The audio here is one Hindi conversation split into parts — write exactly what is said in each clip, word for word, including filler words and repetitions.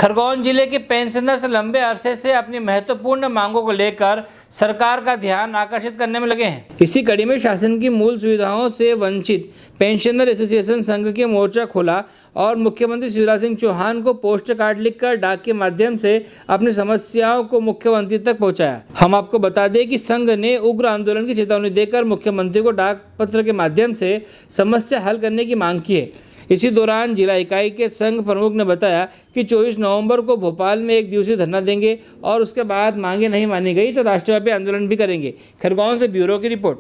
खरगोन जिले के पेंशनर्स लंबे अरसे से अपनी महत्वपूर्ण मांगों को लेकर सरकार का ध्यान आकर्षित करने में लगे हैं। इसी कड़ी में शासन की मूल सुविधाओं से वंचित पेंशनर एसोसिएशन संघ के मोर्चा खोला और मुख्यमंत्री शिवराज सिंह चौहान को पोस्ट कार्ड लिखकर डाक के माध्यम से अपनी समस्याओं को मुख्यमंत्री तक पहुंचाया। हम आपको बता दें कि संघ ने उग्र आंदोलन की चेतावनी देकर मुख्यमंत्री को डाक पत्र के माध्यम से समस्या हल करने की मांग की है। इसी दौरान जिला इकाई के संघ प्रमुख ने बताया कि चौबीस नवंबर को भोपाल में एक दिवसीय धरना देंगे और उसके बाद मांगे नहीं मानी गई तो राष्ट्रव्यापी आंदोलन भी करेंगे। खरगोन से ब्यूरो की रिपोर्ट।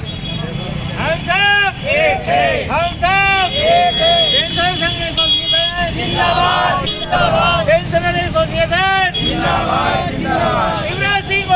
हम सब एक हैं, हम सब एक हैं। पेंशनर संघ एसोसिएशन जिंदाबाद, जिंदाबाद। पेंशनर एसोसिएशन जिंदाबाद, जिंदाबाद। शिवराज सिंह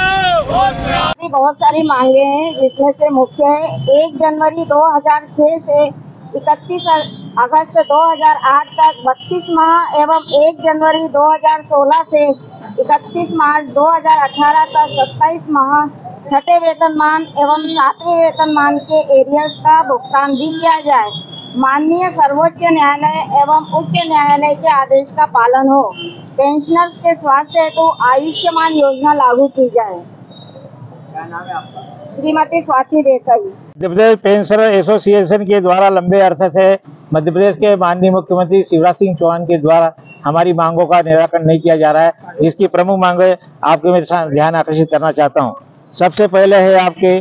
बोलो। बहुत सारी मांगे हैं जिसमें से मुख्य है एक जनवरी दो हजार छह से इकतीस अगस्त दो हजार आठ तक बत्तीस माह एवं एक जनवरी दो हजार सोलह से इकतीस मार्च दो हजार अठारह तक सत्ताईस माह छठे वेतनमान एवं सातवें वेतनमान के एरियर्स का भुगतान भी किया जाए। माननीय सर्वोच्च न्यायालय एवं उच्च न्यायालय के आदेश का पालन हो। पेंशनर्स के स्वास्थ्य हेतु तो आयुष्मान योजना लागू की जाए। क्या नाम है आपका? श्रीमती स्वाति देसाई। मध्य प्रदेश पेंशनर एसोसिएशन के द्वारा लंबे अरसे से मध्य प्रदेश के माननीय मुख्यमंत्री शिवराज सिंह चौहान के द्वारा हमारी मांगों का निराकरण नहीं किया जा रहा है। इसकी प्रमुख मांगे आपके मैं ध्यान आकर्षित करना चाहता हूं। सबसे पहले है आपके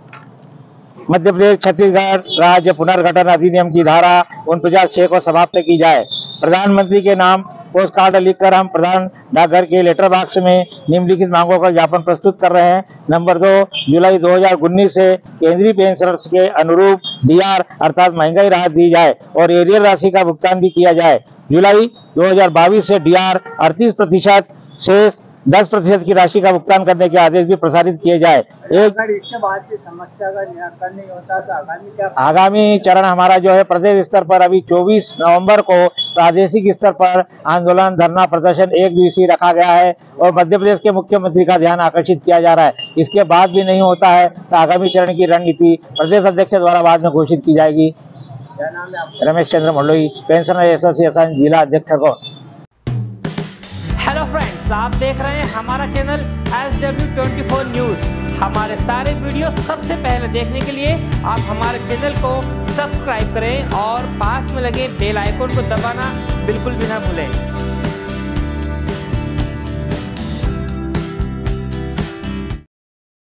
मध्य प्रदेश छत्तीसगढ़ राज्य पुनर्गठन अधिनियम की धारा उनपचास छह को समाप्त की जाए। प्रधानमंत्री के नाम पोस्ट कार्ड लिखकर हम प्रधान डाकघर के लेटर बॉक्स में निम्नलिखित मांगों का ज्ञापन प्रस्तुत कर रहे हैं। नंबर दो, जुलाई दो हजार उन्नीस से केंद्रीय पेंशनर्स के अनुरूप डीआर अर्थात महंगाई राहत दी जाए और एरियर राशि का भुगतान भी किया जाए। जुलाई दो हजार बाईस से डीआर अड़तीस प्रतिशत से दस प्रतिशत की राशि का भुगतान करने के आदेश भी प्रसारित किए जाए। एक अगर इसके बाद की समस्या का निराकरण नहीं होता तो आगामी क्या? आगामी चरण हमारा जो है प्रदेश स्तर पर अभी चौबीस नवंबर को प्रादेशिक स्तर पर आंदोलन धरना प्रदर्शन एक दिवसीय रखा गया है और मध्य प्रदेश के मुख्यमंत्री का ध्यान आकर्षित किया जा रहा है। इसके बाद भी नहीं होता है तो आगामी चरण की रणनीति प्रदेश अध्यक्ष द्वारा बाद में घोषित की जाएगी। क्या नाम है आपका? रमेश चंद्र मंडलोई, पेंशनर एसोसिएशन जिला अध्यक्ष खरगोन। हेलो फ्रेंड्स, आप देख रहे हैं हमारा channel S W twenty four news. हमारे सारे वीडियो सबसे पहले देखने के लिए आप हमारे चैनल को सब्सक्राइब करें और पास में लगे बेल आइकन को दबाना बिल्कुल भी ना भूलें।